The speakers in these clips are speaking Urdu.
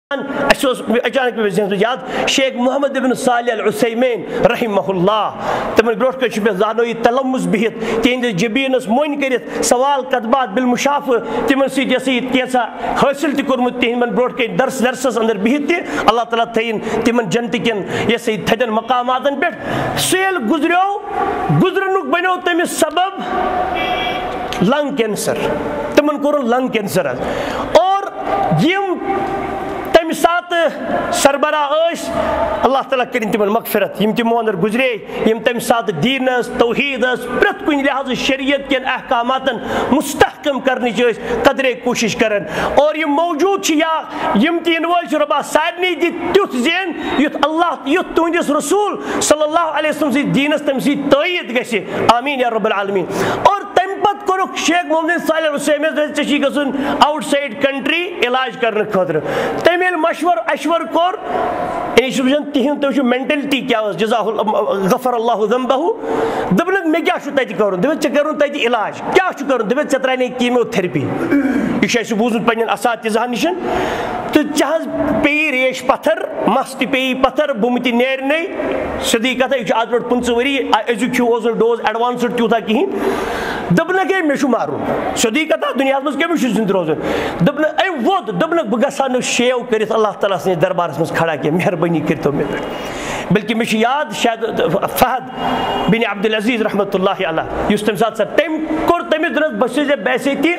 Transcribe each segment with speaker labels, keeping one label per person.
Speaker 1: اچانک یاد شیخ محمد بن صالح العثیمین رحمہ اللہ تمن برونٹ کن مے زانو یہ تلمس بہت تہند جبینس مون کرت سوال کتبات بالمشاف تمن سی کیسا حاصل تہ کورمت تہند برونٹ کن درسس اندر بہت تہ اللہ تعالیٰ تھین تمن جنت کن یہ تھدن مقاماتن پہ سیل گزرنک بنو تمس سبب لنگ کینسر تمن کور لنگ کینسر اور یم تمہ سات سربراہ اللہ تعالیٰ کرن تمن مغفرت یم تمو اندر گزرے یم تمہ سات دینس توحیدس پرت کن لحاظ شریعت کن احکاماتن مستحکم کرنچ قدرے کوشش کرن اور یم موجود یا یم تین ول ربا سارنی دی تیت زین یت اللہ یت تہندس رسول صلی اللہ علیہ وسلم سی دینس تم سی تائید گژھِ آمین یا رب العالمین اور پت کورک شیخ محمد صالح العثیمین چی گھن آؤٹ سائڈ کنٹری علاج کرنے خاطر تم یل اشور کور یہ تہند تم مینٹلٹی کیا جزا غفر اللہ ذنبہ دپنک مے کیا تتہ کرن دپن ژے کرن تتہ علاج کیا کرن دپن ژے ترانے کیمو تھراپی یہ بوزمت پنن اساتذہن نش تو ژےٚ پی ریش پتھر مس تہ پی پتھر بُمہ تہ نیرنے سیدھی کتھا یہ آز برونٛٹھ 15 ؤری أزیُک ہیوٗ اوس نہٕ ڈوز ایڈوانسڈ تیوٗتاہ کِہیٖنۍ دپنک ہے مے چھُ مارُن سیودی کتھا دنیا مز کٔمِس چھُ زندٕ روزُن دپنک أمۍ ووٚد دپنک بہٕ گژھٕ ہا نہٕ شیو کٔرِتھ اللہ تعالیٰ سٕنٛدِس دربارس منٛز کھڑا کینٛہہ مہربٲنی کٔرتو مےٚ پٮ۪ٹھ بلکہ مے یاد شاید فہد بن عبدالعزیز رحمۃ اللہ علیہ یس تمہ سات سر تٔمۍ کوٚر تٔمِس دِنس بہٕ بیسیتی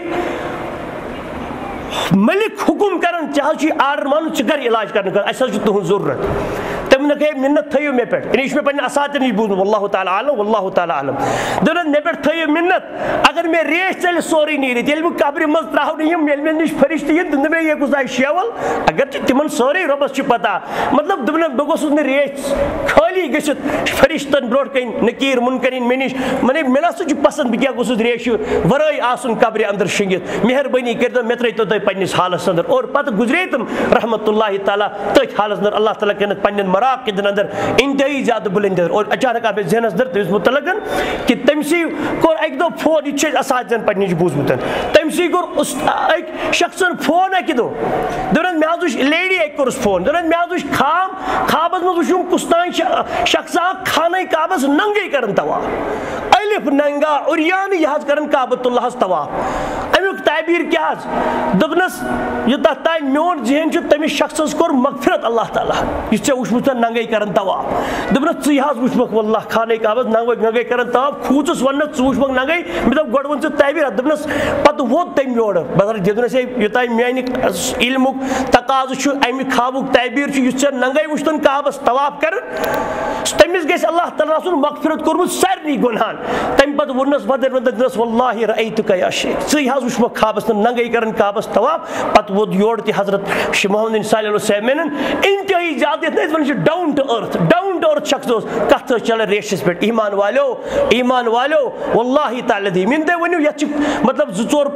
Speaker 1: ملک حکم کران ژےٚ آرڈر مان ژٕ کر علاج کرنے اَسہِ حظ چھُ تُہنٛز ضروٗرت تٔمۍ ہے مِنت تھٲیِو مےٚ پٮ۪ٹھ یعنی یہِ چھُ مےٚ پننہِ اساتذن نِش بوٗزمُت واللہ تعالیٰ عالم واللہ تعالیٰ عالم دوٚپنس مےٚ پٮ۪ٹھ تھٲیِو مِنت اگر مےٚ ریش ژَلہِ سورُے نیٖرِتھ ییٚلہِ بہٕ قبرِ منٛز ترٛاونہٕ یِم ییٚلہِ مےٚ نِش فرشتہٕ یِن تِم دَپن یہِ کُس آسہِ شیوَل اگرچہِ تِمن سورُے رۄبس چھِ پتہ مطلب دوٚپنکھ بہٕ گوٚژھُس نہٕ ریش خٲلی گٔژھِتھ فرشتن برونٛٹھ کَنۍ نٔکیٖر مُنکَرِنۍ مےٚ نِش مےٚ نسا چھُ پسنٛد بہٕ کیٛاہ گوٚژھُس ریشہِ ورٲے آسُن قبرِ انٛدر شٔنگِتھ مہربٲنی کٔرتو مےٚ ترٛٲیتو تُہۍ پننِس حالس انٛدر اور پتہٕ گُزرے تِم رحمۃ اللہ تعالیٰ تٔتھۍ حالس انٛدر اللہ تعالیٰ کٔرنکھ پننٮ۪ن مراقدن انٛدر انتہائی زیادہ بلند اور اچانک آو مےٚ ذہنس در تٔمِس متعلق کہ تٔمسٕے کوٚر اکہِ دۄہ فون یہ چھُ اساتذن پننہِ نِش بوٗزمُت تٔمسٕے کوٚر أکۍ شخصن فون اکہِ دۄہ دپان مےٚ حظ وٕچھ لیڈی اکہِ کوٚرُس فون دپان مےٚ حظ وٕچھ خوابس منٛز وٕچھُم کُس تام شخصا خانہ کعبس ننگے کران طواف الف ننگا عریان یہ حظ کران کعبۃ اللہس طواف امیُک تعبیر کیا حظ دپنس یوٚتاہ تام میون ذہن چھُ تٔمِس شخصس کوٚر مغفرت اللہ تعالیٰ یُس ژےٚ وٕچھمُت ننگے کران طواف دپنس ژٕے حظ وٕچھمکھ واللہ خانہ کعبس ننگے کران طواف کھوٗژُس وننس ژٕ وٕچھمکھ ننگے مےٚ دوٚپ گۄڈٕ ووٚن ژٕ تعبیر دپنس پتہٕ ووت تٔمۍ یورٕ بہٕ دپنس ہے یوٚتام میانہِ علمُک تقاضہٕ چھُ امہِ خوابُک تعبیر چھُ یُس ژےٚ ننگے وٕچھتن کعبس طواف کران تٔمِس گژھِ اللہ تعالیٰ سُنٛد مغفرت کوٚرمُت سارنٕے گۄنہن تمہِ پتہٕ ووٚننس ودر ودر دِنس واللہ رأیتُکا یا شیخ ژٕے حظ وٕچھمکھ خوابس ننگے کران کعبس طواف پتہٕ ووت یورٕ تہِ حضرت محمد صالح العثیمینن انتہٲئی زیادٕ یتھ أسۍ ونان چھِ ڈاوُن ٹُو ارتھ شخص اوس کتھ ٲس چلان ریشس پٮ۪ٹھ ایمان والیو واللہ تعالیٰ دی مین تُہۍ ؤنِو یتھ چھِ مطلب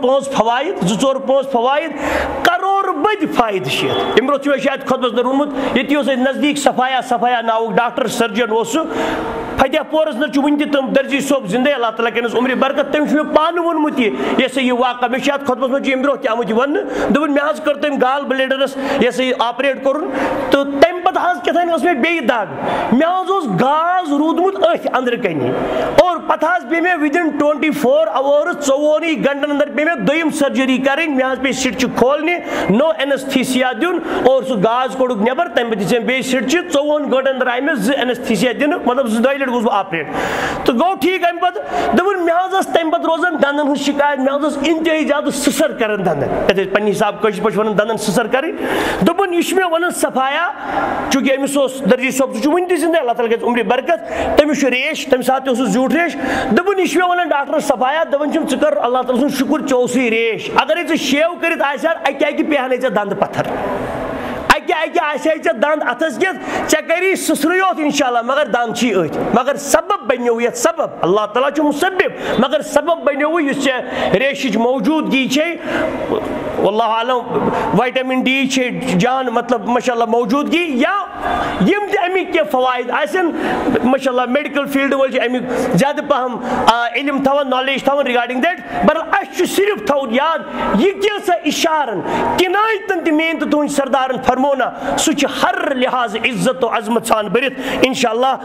Speaker 1: 2-4-5 فوایِد کرور بٔدۍ فٲیدٕ چھِ یتھ امہِ برونٛہہ چھُ مےٚ شاید خۄطبس منٛز روٗدمُت ییٚتہِ اوس اَسہِ نزدیٖک صفایا ناوُک ڈاکٹر سٔرجن اوس سُہ فتح پورس منٛز چھُ وُنہِ تہِ تِم درجی صٲب زندے اللہ تعالیٰ کٔرنس عمرِ برکت تٔمۍ چھُ مےٚ پانہٕ ووٚنمُت یہِ سا یہِ واقعہ مےٚ چھُ یتھ خۄطبس منٛز چھُ امہِ برونٛہہ تہِ آمُت یہِ وننہٕ دوٚپُن مےٚ حظ کٔر تٔمۍ گال بلیڈرس یہِ سا یہِ آپریٹ کوٚرُن تہٕ تمہِ پتہٕ حظ کیٛاہ تانۍ ٲس مےٚ بیٚیہِ دگ مےٚ حظ اوس گاز روٗدمُت أتھۍ أنٛدرٕ کَنی اور پتہٕ حظ پیٚیہِ مےٚ within 24 hours 24 گنٹن انٛدر پیٚیہِ مےٚ دوٚیِم سٔرجری کَرٕنۍ مےٚ حظ پیٚیہِ سِٹچہِ کھولنہِ نو اینستھیسیا دیُن اور سُہ گاز کوٚڑُکھ نٮ۪بر تمہِ پتہٕ دِژ أمۍ بیٚیہِ سِٹچہِ 24 گنٹن انٛدر آیہِ مےٚ 2 اینستھیسیا دِنہٕ مطلب 2 لٹہِ گوٚوُس بہٕ آپریٹ تہٕ گوٚو ٹھیٖک امہِ پتہٕ دوٚپُن مےٚ حظ ٲس تمہِ پتہٕ روزان دنٛدن ہٕنٛز شِکایت مےٚ حظ ٲس انتہٲئی زیادٕ سٕسر کران دنٛدن یتھ أسۍ پننہِ حساب کٲشِر پٲٹھۍ ونان دنٛدن سٕسر کرٕنۍ دوٚپُن یہِ چھُ مےٚ ونان صفایا چوٗنٛکہِ أمِس اوس درجی صٲب سُہ چھُ وُنہِ تہِ زندے اللہ تعالیٰ کٔرِنس عمرِ برکت تٔمِس چھُ ریش تمہِ ساتہٕ تہِ اوسُس زیوٗٹھ ریش دوٚپُن یہِ چھُ مےٚ ونان ڈاکٹر صفایا دپان چھُم ژٕ کر اللہ تعالیٰ سُنٛد شُکر ژےٚ اوسُے ریش اگرے ژٕ شیو کٔرِتھ آسہِ ہا اکہِ پیہنے ژےٚ دنٛدٕ پتھر اکہِ آسہِ ہے ژےٚ دنٛد اتھس کٮ۪تھ ژےٚ کری سٕسرٕے یوت انشاء اللہ مگر دنٛد چھی أتھۍ مگر سبب بنیو یتھ سبب اللہ تعالیٰ چھُ مُسبب مگر سبب بنیو یُس ژےٚ ریشٕچ موجوٗدگی چھے واللہ عالم وائٹامن ڈی جان مطلب ماشاء اللہ موجودگی یا یم تہ امیک کی فوائد آسن ماشاء اللہ میڈیکل فیلڈ ول امیک زیادہ پہم علم تھوان نالیج تھوان ریگارڈنگ دیٹ بر اس صرف تھو یاد یہ کیسا اشارن کنایتن تہ مین تو تہند سردارن فرمونا سہ ہر لحاظ عزت و عظمت سان برت انشاءاللہ.